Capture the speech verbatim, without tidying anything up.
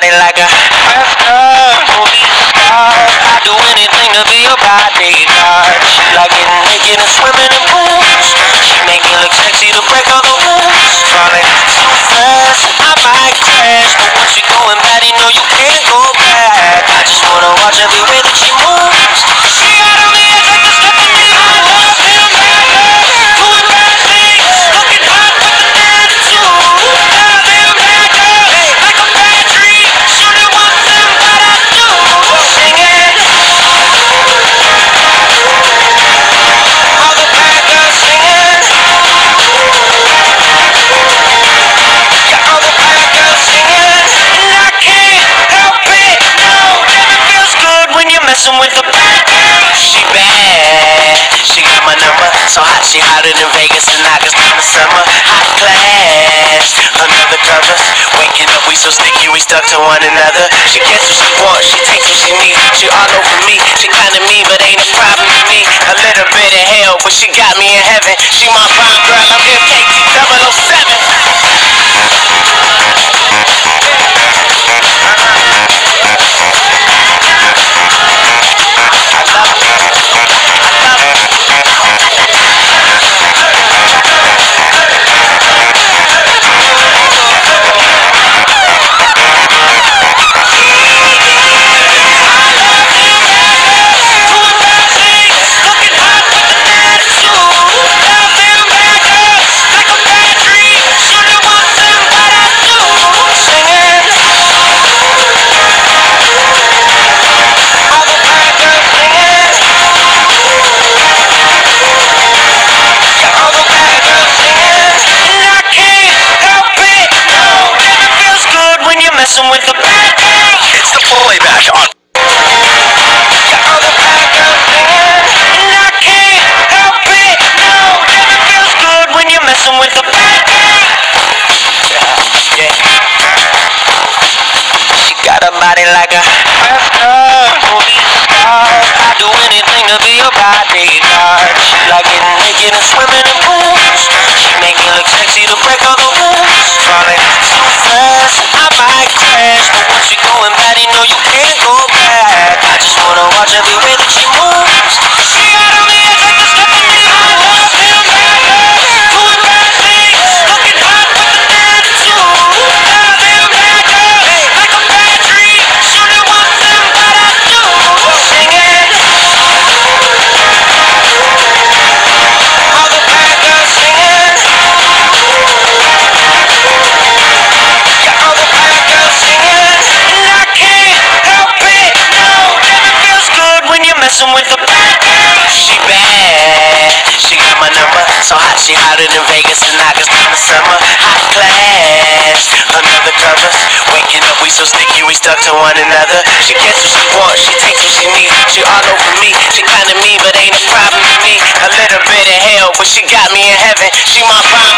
body like a Oscar movie star. I'd do anything to be your bodyguard. She like getting naked and swimming in pools. She make me look sexy to break all the rules. Falling too fast, I might crash. But once you're going bad, you know you can't go back. I just wanna watch every way that she moves. She got on me, it's like the step of me. I love him bad, doing bad things, looking hot with an attitude. Love him bad, like a bad dream. Shouldn't want them, but I do. Singing, all the bad girls singing. Yeah, all the bad girls singing, and I can't help it. No, never feels good when you're messing with the bad girl. She bad, she got my number. So hot, she hotter than Vegas and August in the summer. Hot class, another covers. Waking up, we so sticky, we stuck to one another. She gets what she wants, she takes what she needs. She all over me, she kinda me, but ain't a problem to me. A little bit of hell, but she got me in heaven. She my fine girl, I'm M K T double oh seven. With the bad girl. It's the Boy Bash on. Yeah, all the bad girls singing, and I can't help it. No, never feels good when you're messing with the bad girl. Yeah, yeah. She got a body like a Oscar movie star. I'd do anything to be your bodyguard. She like getting naked and swimming in pools. She make me look sexy to break all the rules. Falling too fast, I might crash. But once you're going bad, you know you can't go back. I just wanna watch every way that she moves. She got on me, it's like the step of me. I love him bad, doing bad things, looking hot with an attitude. Love him bad, like a bad dream. Shouldn't want them, but I do. Singing, all the bad girls singing. Yeah, all the bad girls singing, and I can't help it. No, never feels good when you're messing with the bad girl. She bad, she got my number. So hot, she hotter than Vegas and August in the summer. Hot class, another covers. Waking up, we so sticky, we stuck to one another. She gets what she wants, she takes what she needs. She all over me, she kinda me, but ain't a problem to me. A little bit of hell, but she got me in heaven. She my fine